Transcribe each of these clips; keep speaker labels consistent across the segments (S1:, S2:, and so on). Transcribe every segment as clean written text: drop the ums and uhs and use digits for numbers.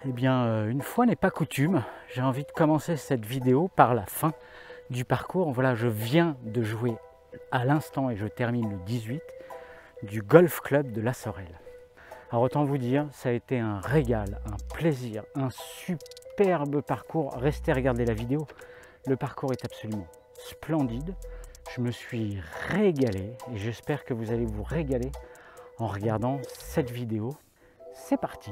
S1: Eh bien, une fois n'est pas coutume, j'ai envie de commencer cette vidéo par la fin du parcours. Voilà, je viens de jouer à l'instant et je termine le 18 du Golf Club de La Sorelle. Alors autant vous dire, ça a été un régal, un plaisir, un superbe parcours. Restez regarder la vidéo, le parcours est absolument splendide. Je me suis régalé et j'espère que vous allez vous régaler en regardant cette vidéo. C'est parti!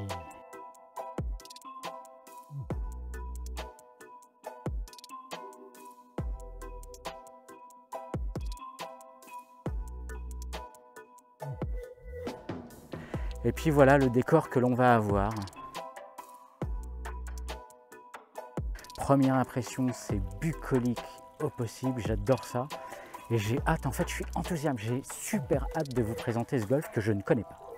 S1: Et puis voilà le décor que l'on va avoir. Première impression, c'est bucolique au possible, j'adore ça. Et j'ai hâte, en fait je suis enthousiaste, j'ai super hâte de vous présenter ce golf que je ne connais pas.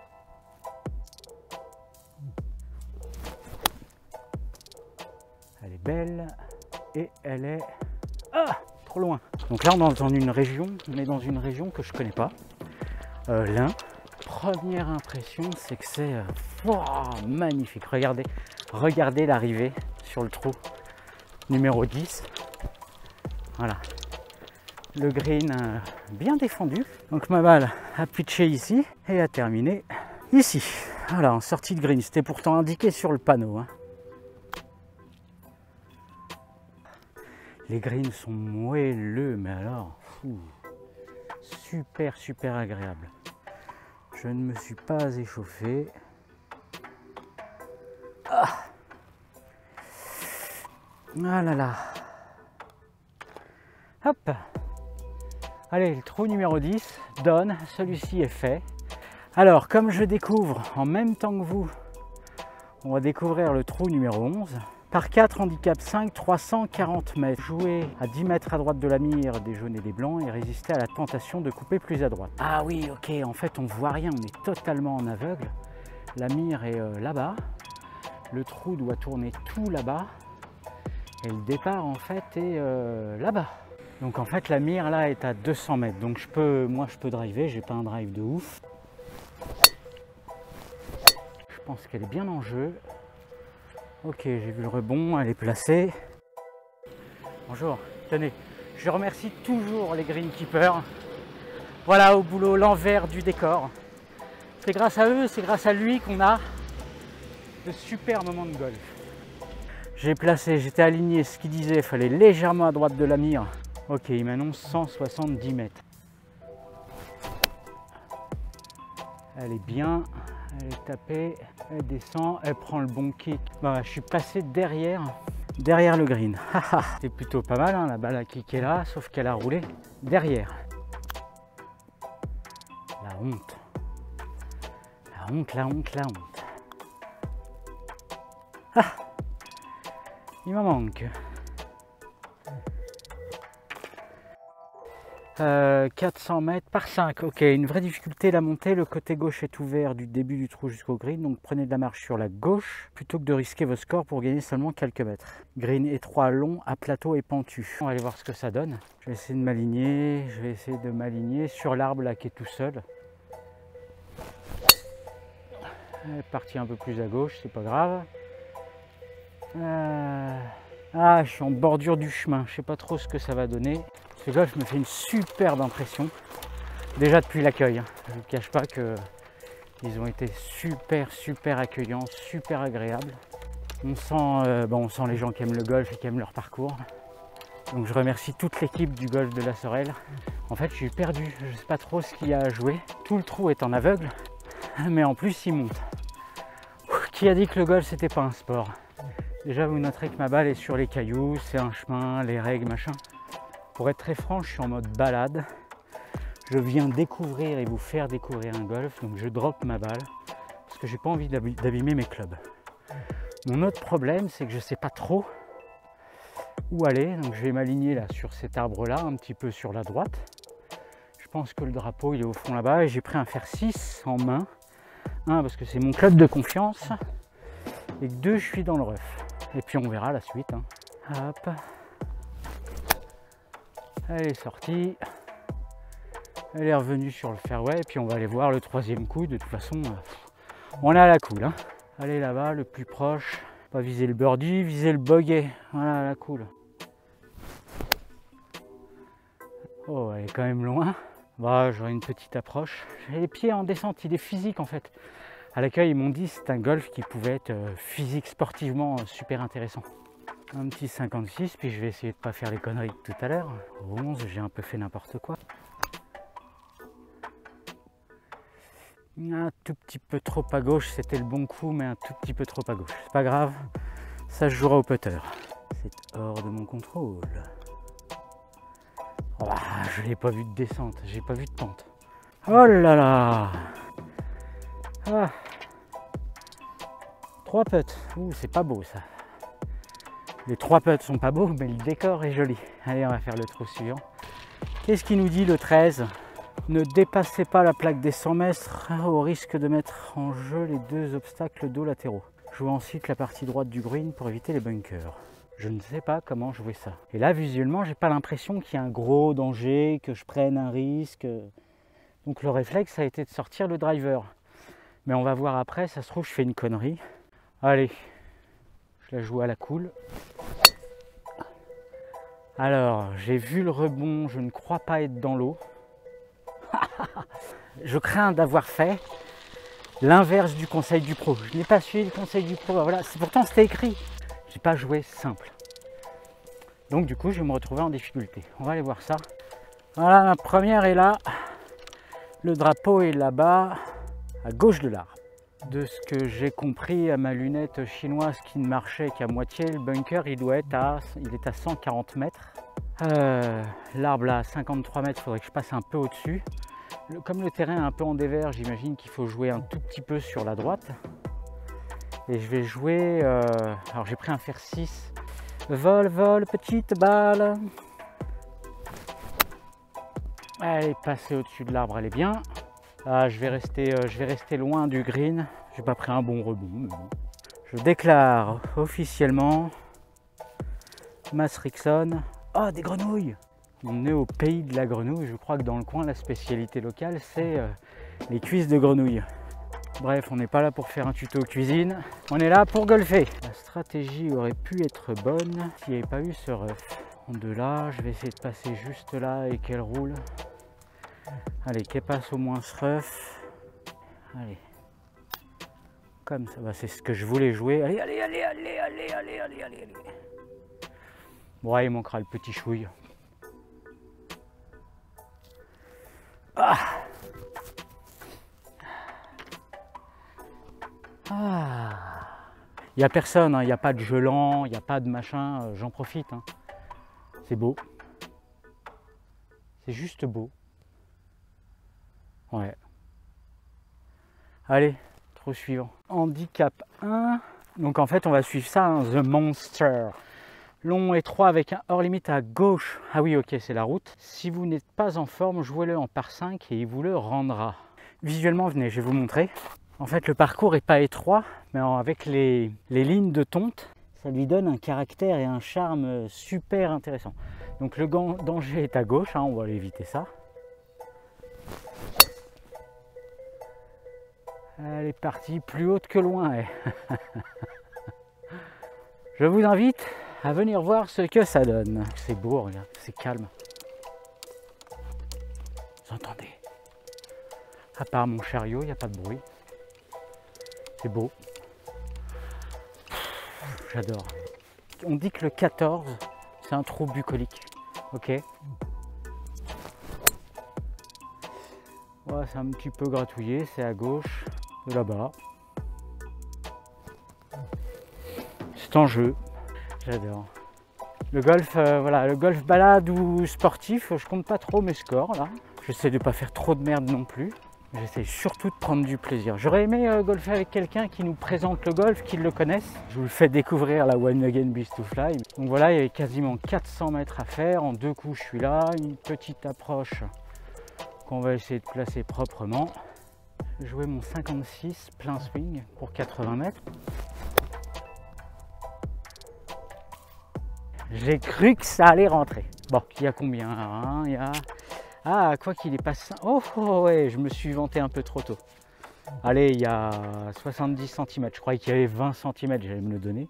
S1: Elle est belle et elle est... Ah, trop loin. Donc là on est dans une région, que je ne connais pas, l'Ain. Première impression, c'est que c'est magnifique. Regardez l'arrivée sur le trou numéro 10. Voilà, le green bien défendu. Donc ma balle a pitché ici et a terminé ici. Voilà, en sortie de green. C'était pourtant indiqué sur le panneau, hein. Les greens sont moelleux, mais alors, super agréable. Je ne me suis pas échauffé. Ah là là. Hop. Allez, le trou numéro 10 donne. Celui-ci est fait. Alors, comme je découvre en même temps que vous, on va découvrir le trou numéro 11. Par 4, handicap 5, 340 mètres. Jouer à 10 mètres à droite de la mire des jaunes et des blancs et résister à la tentation de couper plus à droite. Ah oui, ok, en fait on voit rien, on est totalement en aveugle. La mire est là-bas. Le trou doit tourner tout là-bas. Et le départ en fait est là-bas. Donc en fait la mire là est à 200 mètres. Donc moi je peux driver, j'ai pas un drive de ouf. Je pense qu'elle est bien en jeu. Ok, j'ai vu le rebond, elle est placée. Bonjour, tenez, je remercie toujours les greenkeepers. Voilà, au boulot, l'envers du décor. C'est grâce à eux, c'est grâce à lui qu'on a de super moments de golf. J'ai placé, j'étais aligné, ce qu'il disait, il fallait légèrement à droite de la mire. Ok, il m'annonce 170 mètres. Elle est bien. Elle est tapée, elle descend, elle prend le bon kick. Bah, je suis passé derrière le green. C'est plutôt pas mal, hein, la balle a kické là, sauf qu'elle a roulé derrière. La honte. La honte. Ah, il m'en manque. 400 mètres par 5, ok, une vraie difficulté la montée, le côté gauche est ouvert du début du trou jusqu'au green, donc prenez de la marche sur la gauche plutôt que de risquer vos scores pour gagner seulement quelques mètres. Green étroit, long, à plateau et pentu. On va aller voir ce que ça donne. Je vais essayer de m'aligner, sur l'arbre là qui est tout seul. Elle est partie un peu plus à gauche, c'est pas grave. Ah, je suis en bordure du chemin, je sais pas trop ce que ça va donner. Ce golf me fait une superbe impression, déjà depuis l'accueil. Je ne vous cache pas qu'ils ont été super accueillants, super agréables. On sent les gens qui aiment le golf et qui aiment leur parcours. Donc je remercie toute l'équipe du golf de La Sorelle. En fait, je suis perdu, je ne sais pas trop ce qu'il y a à jouer. Tout le trou est en aveugle, mais en plus il monte. Qui a dit que le golf c'était pas un sport? Déjà vous noterez que ma balle est sur les cailloux, c'est un chemin, les règles, machin. Pour être très franc, je suis en mode balade. Je viens découvrir et vous faire découvrir un golf, donc je drop ma balle parce que j'ai pas envie d'abîmer mes clubs. Mon autre problème, c'est que je sais pas trop où aller, donc je vais m'aligner là sur cet arbre-là, un petit peu sur la droite. Je pense que le drapeau il est au fond là-bas et j'ai pris un fer 6 en main. 1 parce que c'est mon club de confiance et 2 je suis dans le rough. Et puis on verra la suite. Hein. Hop. Elle est sortie, elle est revenue sur le fairway et puis on va aller voir le troisième coup. De toute façon, on est à la cool. Hein. Allez là-bas, le plus proche. Pas viser le birdie, viser le bogey. Voilà, la cool. Oh, elle est quand même loin. Bah, j'aurai une petite approche. J'ai les pieds en descente, il est physique en fait. À l'accueil, ils m'ont dit que c'est un golf qui pouvait être physique, sportivement super intéressant. Un petit 56, puis je vais essayer de ne pas faire les conneries de tout à l'heure. Au 11, j'ai un peu fait n'importe quoi. Un tout petit peu trop à gauche, c'était le bon coup, mais un tout petit peu trop à gauche. C'est pas grave, ça se jouera au putter. C'est hors de mon contrôle. Oh, je n'ai pas vu de descente, j'ai pas vu de pente. Oh là là. Ah. 3 putts, ouh, c'est pas beau ça. Les 3 putts sont pas beaux, mais le décor est joli. Allez, on va faire le trou suivant. Qu'est-ce qu'il nous dit le 13? Ne dépassez pas la plaque des 100 mètres au risque de mettre en jeu les 2 obstacles d'eau latéraux. Jouez ensuite la partie droite du green pour éviter les bunkers. Je ne sais pas comment jouer ça. Et là, visuellement, j'ai pas l'impression qu'il y a un gros danger, que je prenne un risque. Donc le réflexe a été de sortir le driver. Mais on va voir après, ça se trouve, je fais une connerie. Allez, je la joue à la cool. Alors, j'ai vu le rebond, je ne crois pas être dans l'eau. Je crains d'avoir fait l'inverse du conseil du pro. Je n'ai pas suivi le conseil du pro. Voilà, pourtant c'était écrit. J'ai pas joué simple. Donc du coup, je vais me retrouver en difficulté. On va aller voir ça. Voilà, ma première est là. Le drapeau est là-bas, à gauche de l'arbre. De ce que j'ai compris à ma lunette chinoise qui ne marchait qu'à moitié, le bunker il est à 140 mètres. L'arbre là à 53 mètres, il faudrait que je passe un peu au-dessus. Comme le terrain est un peu en dévers, j'imagine qu'il faut jouer un tout petit peu sur la droite. Et je vais jouer, alors j'ai pris un fer 6. Vol, vol, petite balle. Elle est passée au-dessus de l'arbre, elle est bien. Ah, je vais rester loin du green. J'ai pas pris un bon rebond, mais bon. Je déclare officiellement Mass Rickson. Oh, des grenouilles! On est au pays de la grenouille. Je crois que dans le coin, la spécialité locale, c'est les cuisses de grenouille. Bref, on n'est pas là pour faire un tuto cuisine. On est là pour golfer. La stratégie aurait pu être bonne s'il n'y avait pas eu ce rough. De là, je vais essayer de passer juste là et qu'elle roule. Allez, qu'elle passe au moins ce rough. Allez. Comme ça, bah, c'est ce que je voulais jouer. Allez, allez, allez, allez, allez, allez, allez, allez, allez. Bon, il manquera le petit chouille. Ah. Ah. Il n'y a personne, hein. Il n'y a pas de gelant, il n'y a pas de machin, j'en profite. Hein. C'est beau. C'est juste beau. Ouais. Allez, trou suivant. Handicap 1. Donc en fait, on va suivre ça, hein, The Monster. Long étroit avec un hors limite à gauche. Ah oui, ok, c'est la route. Si vous n'êtes pas en forme, jouez-le en par 5 et il vous le rendra. Visuellement, venez, je vais vous montrer. En fait, le parcours n'est pas étroit, mais avec les lignes de tonte, ça lui donne un caractère et un charme super intéressant. Donc le danger est à gauche, hein, on va aller éviter ça. Elle est partie plus haute que loin. Je vous invite à venir voir ce que ça donne. C'est beau, regarde, c'est calme. Vous entendez? À part mon chariot, il n'y a pas de bruit. C'est beau. J'adore. On dit que le 14, c'est un trou bucolique. Ok. Ouais, c'est un petit peu gratouillé, c'est à gauche de là-bas. C'est en jeu. J'adore. Le golf, voilà, le golf balade ou sportif, je compte pas trop mes scores là. J'essaie de pas faire trop de merde non plus. J'essaie surtout de prendre du plaisir. J'aurais aimé golfer avec quelqu'un qui nous présente le golf, qui le connaisse. Je vous le fais découvrir la One Again Beast to Fly. Donc voilà, il y avait quasiment 400 mètres à faire. En 2 coups, je suis là. Une petite approche qu'on va essayer de placer proprement. Je vais jouer mon 56 plein swing pour 80 mètres. J'ai cru que ça allait rentrer. Bon, il y a combien, hein? Il y a... Ah, quoi qu'il est pas... Oh, oh, ouais, je me suis vanté un peu trop tôt. Allez, il y a 70 cm. Je croyais qu'il y avait 20 cm, j'allais me le donner.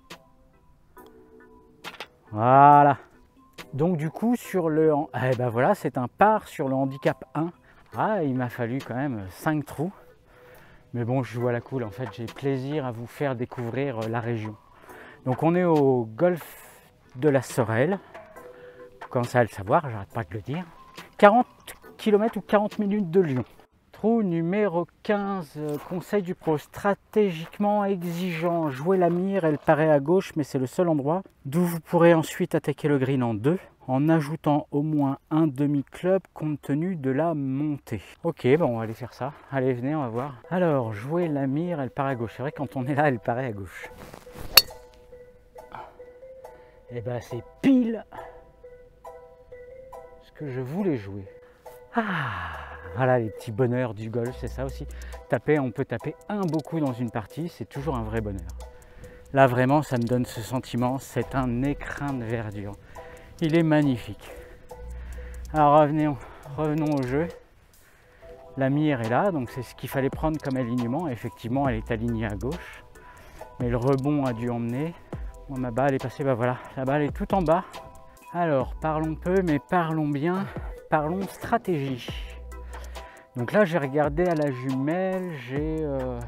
S1: Voilà. Donc du coup, sur le... Eh ben voilà, c'est un par sur le handicap 1. Ah, il m'a fallu quand même 5 trous. Mais bon, je joue à la cool. En fait, j'ai plaisir à vous faire découvrir la région. Donc on est au golfe de la Sorelle. Vous commencez à le savoir, j'arrête pas de le dire. 40 km ou 40 minutes de Lyon. Trou numéro 15, conseil du pro, stratégiquement exigeant. Jouer la mire, elle paraît à gauche, mais c'est le seul endroit d'où vous pourrez ensuite attaquer le green en deux, en ajoutant au moins un demi-club compte tenu de la montée. Ok, bon, on va aller faire ça. Allez, venez, on va voir. Alors, jouer la mire, elle paraît à gauche. C'est vrai, quand on est là, elle paraît à gauche. Et ben, c'est pile ce que je voulais jouer. Ah, voilà les petits bonheurs du golf, c'est ça aussi. Taper, on peut taper un beaucoup dans une partie, c'est toujours un vrai bonheur. Là vraiment, ça me donne ce sentiment, c'est un écrin de verdure. Il est magnifique. Alors revenons au jeu. La mire est là, donc c'est ce qu'il fallait prendre comme alignement. Effectivement, elle est alignée à gauche. Mais le rebond a dû emmener. Bon, ma balle est passée, bah voilà, la balle est tout en bas. Alors, parlons peu, mais parlons bien. Parlons stratégie. Donc là, j'ai regardé à la jumelle, j'ai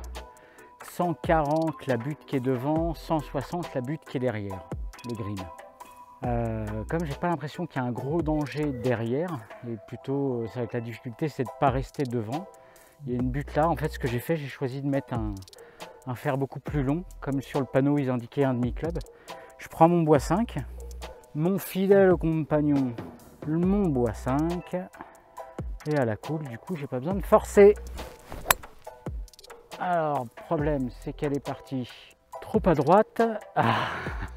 S1: 140 la butte qui est devant, 160 la butte qui est derrière, le green. Comme j'ai pas l'impression qu'il y a un gros danger derrière, et plutôt ça va être la difficulté, c'est de ne pas rester devant. Il y a une butte là, en fait ce que j'ai fait, j'ai choisi de mettre un fer beaucoup plus long, comme sur le panneau ils indiquaient un demi-club. Je prends mon bois 5, mon fidèle compagnon, mon bois 5, et à la cool, du coup j'ai pas besoin de forcer. Alors problème c'est qu'elle est partie trop à droite. Ah.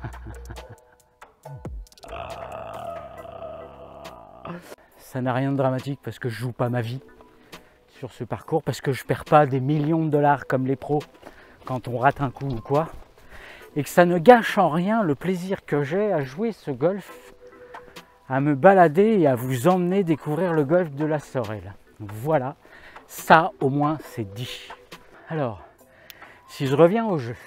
S1: Ça n'a rien de dramatique parce que je joue pas ma vie sur ce parcours, parce que je perds pas des millions de dollars comme les pros quand on rate un coup ou quoi, et que ça ne gâche en rien le plaisir que j'ai à jouer ce golf, à me balader et à vous emmener découvrir le golfe de la Sorelle. Voilà, ça au moins c'est dit. Alors, si je reviens au jeu,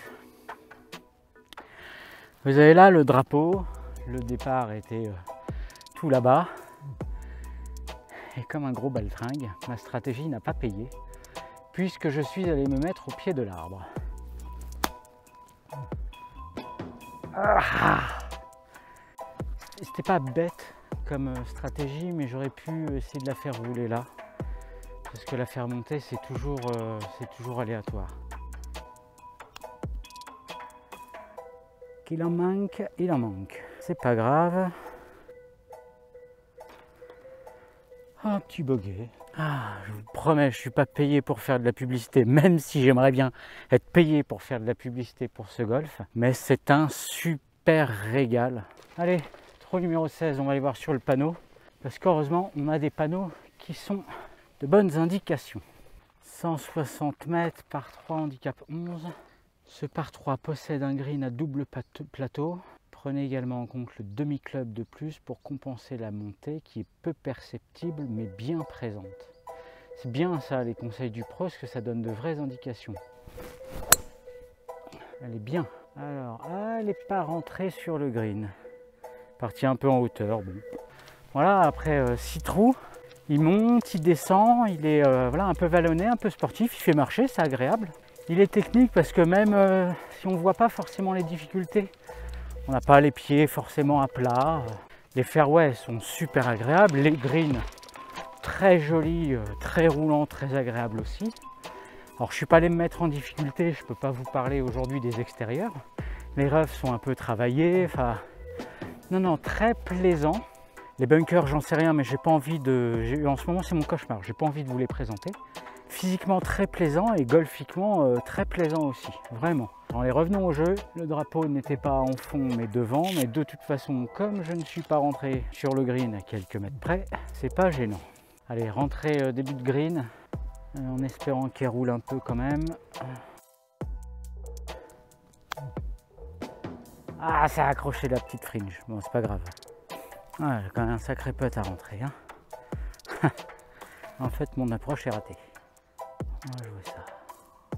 S1: vous avez là le drapeau, le départ était tout là-bas, et comme un gros baltringue, ma stratégie n'a pas payé, puisque je suis allé me mettre au pied de l'arbre. Ah, c'était pas bête comme stratégie, mais j'aurais pu essayer de la faire rouler là, parce que la faire monter c'est toujours aléatoire. Qu'il en manque, il en manque. C'est pas grave. Un petit bogey. Ah, je vous promets, je suis pas payé pour faire de la publicité, même si j'aimerais bien être payé pour faire de la publicité pour ce golf, mais c'est un super régal. Allez, trou numéro 16, on va aller voir sur le panneau, parce qu'heureusement, on a des panneaux qui sont de bonnes indications. 160 mètres par 3, handicap 11. Ce par 3 possède un green à double plateau. Prenez également en compte le demi-club de plus pour compenser la montée qui est peu perceptible mais bien présente. C'est bien ça les conseils du pro, parce que ça donne de vraies indications. Elle est bien. Alors, elle n'est pas rentrée sur le green. Partie un peu en hauteur. Bon. Voilà, après 6 trous, il monte, il descend, il est voilà, un peu vallonné, un peu sportif, il fait marcher, c'est agréable. Il est technique parce que même si on ne voit pas forcément les difficultés, on n'a pas les pieds forcément à plat. Les fairways sont super agréables. Les greens, très jolis, très roulants, très agréables aussi. Alors je ne suis pas allé me mettre en difficulté, je ne peux pas vous parler aujourd'hui des extérieurs. Les roughs sont un peu travaillés. Enfin, non, très plaisant. Les bunkers, j'en sais rien, mais j'ai pas envie de... En ce moment, c'est mon cauchemar. J'ai pas envie de vous les présenter. Physiquement très plaisant et golfiquement très plaisant aussi, vraiment. Allez, revenons au jeu. Le drapeau n'était pas en fond mais devant, mais de toute façon, comme je ne suis pas rentré sur le green à quelques mètres près, c'est pas gênant. Allez, rentrée début de green, en espérant qu'elle roule un peu quand même. Ah, ça a accroché la petite fringe. Bon, c'est pas grave. Ah, j'ai quand même un sacré putt à rentrer. Hein. En fait, mon approche est ratée. On va jouer ça.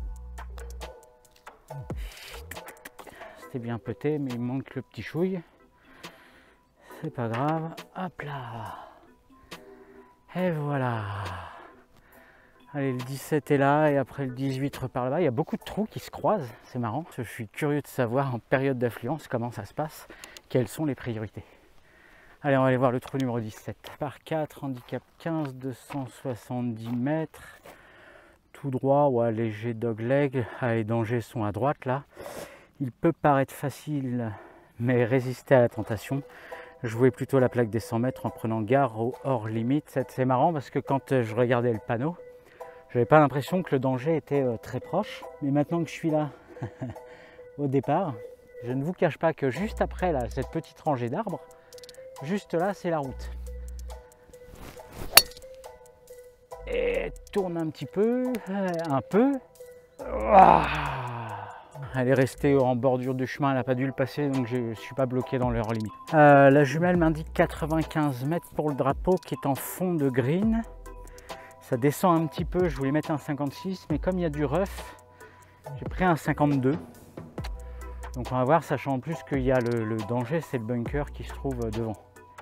S1: est bien pété, mais il manque le petit chouille. C'est pas grave. Hop là. Et voilà. Allez, le 17 est là et après le 18 repart là-bas. Il y a beaucoup de trous qui se croisent, c'est marrant. Je suis curieux de savoir en période d'affluence comment ça se passe, quelles sont les priorités. Allez, on va aller voir le trou numéro 17. Par 4, handicap 15, 270 mètres. Tout droit, ouais, léger dogleg. Ah, les dangers sont à droite là. Il peut paraître facile, mais résister à la tentation. Jouer plutôt la plaque des 100 mètres en prenant garde au hors limite. C'est marrant parce que quand je regardais le panneau, j'avais pas l'impression que le danger était très proche. Mais maintenant que je suis là, au départ, je ne vous cache pas que juste après là, cette petite rangée d'arbres, juste là, c'est la route. Et tourne un petit peu, un peu. Elle est restée en bordure du chemin, elle n'a pas dû le passer, donc je ne suis pas bloqué dans leur limite. La jumelle m'indique 95 mètres pour le drapeau qui est en fond de green. Ça descend un petit peu, je voulais mettre un 56, mais comme il y a du rough, j'ai pris un 52. Donc on va voir, sachant en plus qu'il y a le danger, c'est le bunker qui se trouve devant.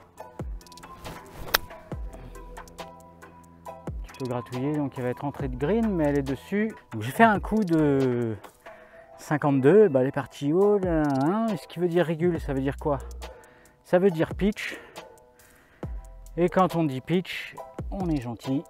S1: Tu peux gratouiller, donc elle va être entrée de green, mais elle est dessus. Donc j'ai fait un coup de 52, bah elle est partie haut. Ce qui veut dire régule, ça veut dire quoi? Ça veut dire pitch. Et quand on dit pitch, on est gentil.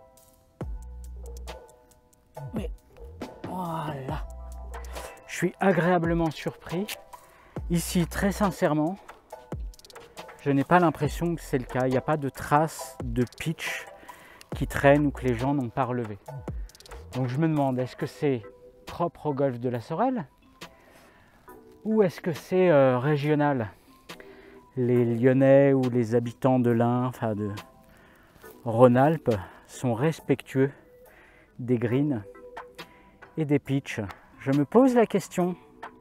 S1: Mais voilà. Je suis agréablement surpris. Ici, très sincèrement, je n'ai pas l'impression que c'est le cas. Il n'y a pas de traces de pitch qui traînent ou que les gens n'ont pas relevé. Donc je me demande, est-ce que c'est propre au golfe de la Sorelle ou est-ce que c'est régional? Les Lyonnais ou les habitants de l'Ain, enfin de Rhône-Alpes, sont respectueux des greens et des pitchs. Je me pose la question.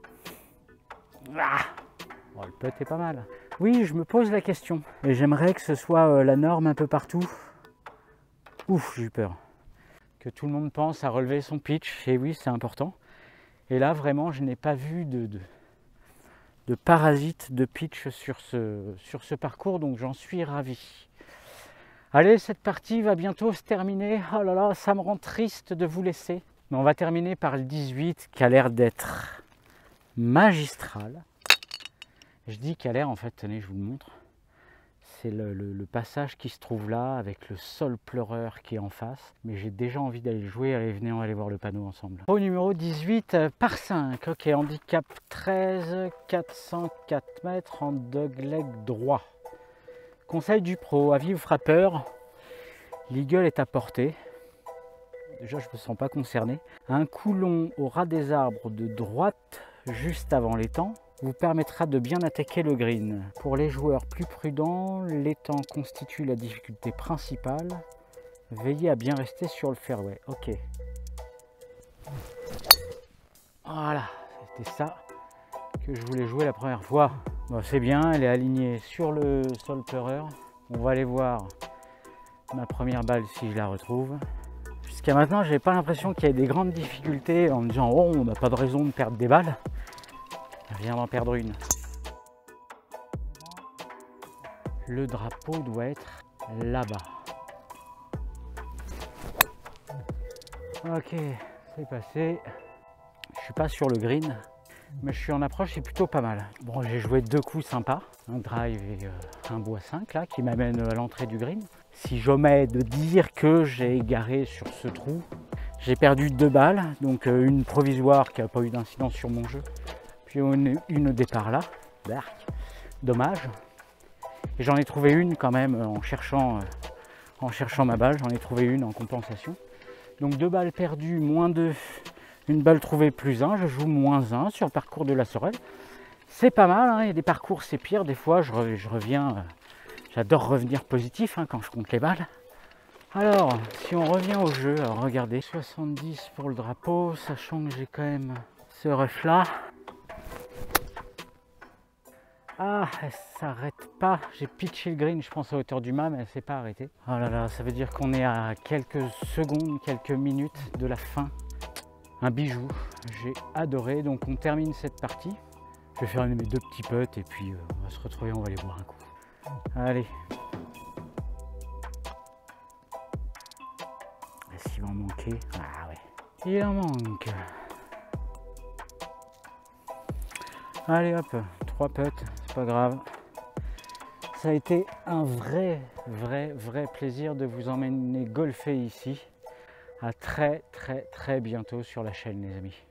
S1: Oh, le putt est pas mal. Oui, je me pose la question. Et j'aimerais que ce soit la norme un peu partout. Ouf, j'ai eu peur. Que tout le monde pense à relever son pitch. Et oui, c'est important. Et là, vraiment, je n'ai pas vu de parasite de pitch sur ce parcours. Donc, j'en suis ravi. Allez, cette partie va bientôt se terminer. Oh là là, ça me rend triste de vous laisser. Mais on va terminer par le 18 qui a l'air d'être magistral. Je dis qu'il a l'air, en fait, tenez, je vous le montre. C'est le passage qui se trouve là avec le sol pleureur qui est en face. Mais j'ai déjà envie d'aller jouer. Allez, venez, on va aller voir le panneau ensemble. Au numéro 18 par 5. Ok, handicap 13, 404 mètres en dogleg droit. Conseil du pro, avis aux frappeurs, l'eagle est à portée. Déjà, je ne me sens pas concerné. Un coup long au ras des arbres de droite, juste avant l'étang, vous permettra de bien attaquer le green. Pour les joueurs plus prudents, l'étang constitue la difficulté principale. Veillez à bien rester sur le fairway. Ok. Voilà, c'était ça que je voulais jouer la première fois. Bon, c'est bien, elle est alignée sur le sol pleureur. On va aller voir ma première balle si je la retrouve. Jusqu'à maintenant, je n'avais pas l'impression qu'il y ait des grandes difficultés en me disant « Oh, on n'a pas de raison de perdre des balles. » Je viens d'en perdre une. Le drapeau doit être là-bas. Ok, c'est passé. Je suis pas sur le green, mais je suis en approche, c'est plutôt pas mal. Bon, j'ai joué deux coups sympas, un drive et un bois 5 là, qui m'amène à l'entrée du green. Si j'omets de dire que j'ai égaré sur ce trou, j'ai perdu deux balles, donc une provisoire qui n'a pas eu d'incidence sur mon jeu, puis une au départ là, dark, dommage. Et j'en ai trouvé une quand même en cherchant ma balle, j'en ai trouvé une en compensation. Donc deux balles perdues, moins 2, une balle trouvée plus 1, je joue moins 1 sur le parcours de la Sorelle. C'est pas mal, hein. Il y a des parcours c'est pire, des fois je reviens, j'adore revenir positif hein, quand je compte les balles. Alors, si on revient au jeu, alors regardez, 70 pour le drapeau, sachant que j'ai quand même ce ref là. Ah, elle s'arrête pas. J'ai pitché le green, je pense à hauteur du mât, mais elle s'est pas arrêtée. Oh là là, ça veut dire qu'on est à quelques secondes, quelques minutes de la fin. Un bijou, j'ai adoré. Donc on termine cette partie. Je vais faire mes 2 petits putts et puis on va se retrouver, on va aller boire un coup. Allez. S'il va en manquer, ah ouais, il en manque. Allez hop, 3 putts, c'est pas grave. Ça a été un vrai plaisir de vous emmener golfer ici. À très bientôt sur la chaîne les amis.